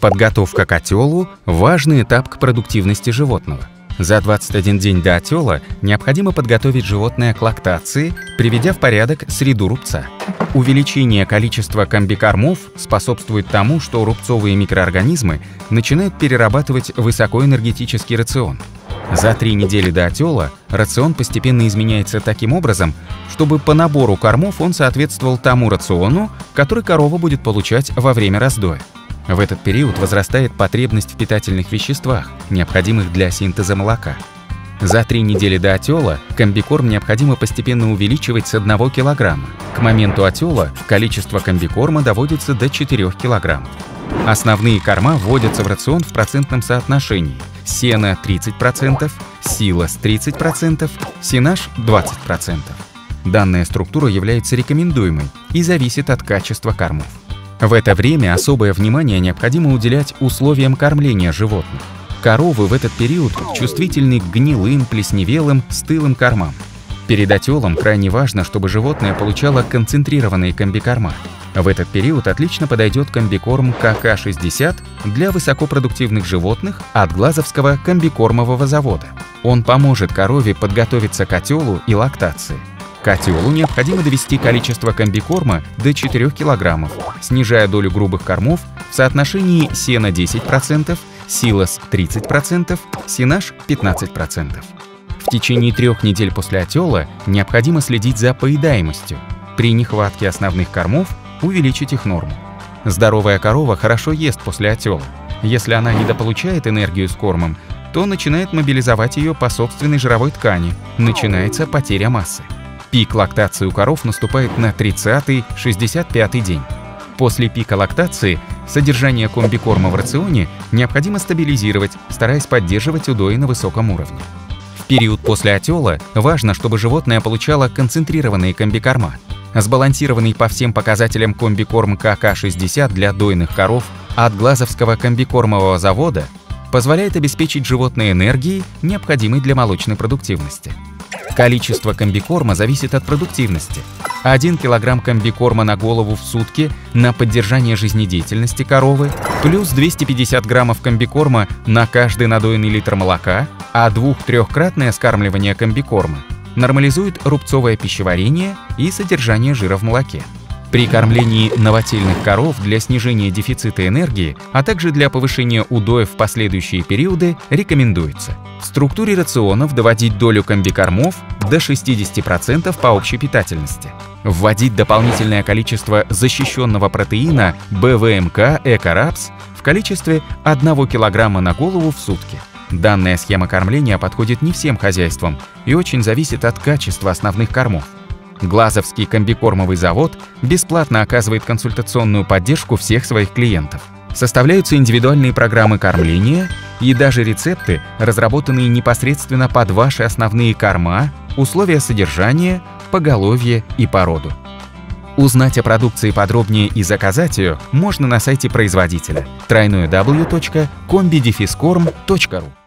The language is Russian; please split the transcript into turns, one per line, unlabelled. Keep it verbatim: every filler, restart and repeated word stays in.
Подготовка к отелу – важный этап к продуктивности животного. За двадцать один день до отела необходимо подготовить животное к лактации, приведя в порядок среду рубца. Увеличение количества комбикормов способствует тому, что рубцовые микроорганизмы начинают перерабатывать высокоэнергетический рацион. За три недели до отела рацион постепенно изменяется таким образом, чтобы по набору кормов он соответствовал тому рациону, который корова будет получать во время раздоя. В этот период возрастает потребность в питательных веществах, необходимых для синтеза молока. За три недели до отела комбикорм необходимо постепенно увеличивать с одного килограмма. К моменту отела количество комбикорма доводится до четырёх килограммов. Основные корма вводятся в рацион в процентном соотношении: сено тридцать процентов, силос тридцать процентов, сенаж двадцать процентов. Данная структура является рекомендуемой и зависит от качества кормов. В это время особое внимание необходимо уделять условиям кормления животных. Коровы в этот период чувствительны к гнилым, плесневелым, стылым кормам. Перед отелом крайне важно, чтобы животное получало концентрированные комбикорма. В этот период отлично подойдет комбикорм ка ка шестьдесят для высокопродуктивных животных от Глазовского комбикормового завода. Он поможет корове подготовиться к отелу и лактации. К отелу необходимо довести количество комбикорма до четырёх килограммов, снижая долю грубых кормов в соотношении сено десять процентов, силос тридцать процентов, сенаж пятнадцать процентов. В течение трех недель после отела необходимо следить за поедаемостью. При нехватке основных кормов увеличить их норму. Здоровая корова хорошо ест после отела. Если она недополучает энергию с кормом, то начинает мобилизовать ее по собственной жировой ткани, начинается потеря массы. Пик лактации у коров наступает на тридцатый — шестьдесят пятый день. После пика лактации содержание комбикорма в рационе необходимо стабилизировать, стараясь поддерживать удои на высоком уровне. В период после отела важно, чтобы животное получало концентрированные комбикорма. Сбалансированный по всем показателям комбикорм ка ка шестьдесят для дойных коров от Глазовского комбикормового завода позволяет обеспечить животное энергией, необходимой для молочной продуктивности. Количество комбикорма зависит от продуктивности. один килограмм комбикорма на голову в сутки на поддержание жизнедеятельности коровы, плюс двести пятьдесят граммов комбикорма на каждый надоенный литр молока, а двух-трехкратное скармливание комбикорма нормализует рубцовое пищеварение и содержание жира в молоке. При кормлении новотельных коров для снижения дефицита энергии, а также для повышения удоев в последующие периоды рекомендуется в структуре рационов доводить долю комбикормов до шестидесяти процентов по общей питательности, вводить дополнительное количество защищенного протеина бэ вэ эм ка Эко-Рапс в количестве одного килограмма на голову в сутки. Данная схема кормления подходит не всем хозяйствам и очень зависит от качества основных кормов. Глазовский комбикормовый завод бесплатно оказывает консультационную поддержку всех своих клиентов. Составляются индивидуальные программы кормления и даже рецепты, разработанные непосредственно под ваши основные корма, условия содержания, поголовье и породу. Узнать о продукции подробнее и заказать ее можно на сайте производителя дабл ю дабл ю дабл ю точка комби дефис корм точка ру.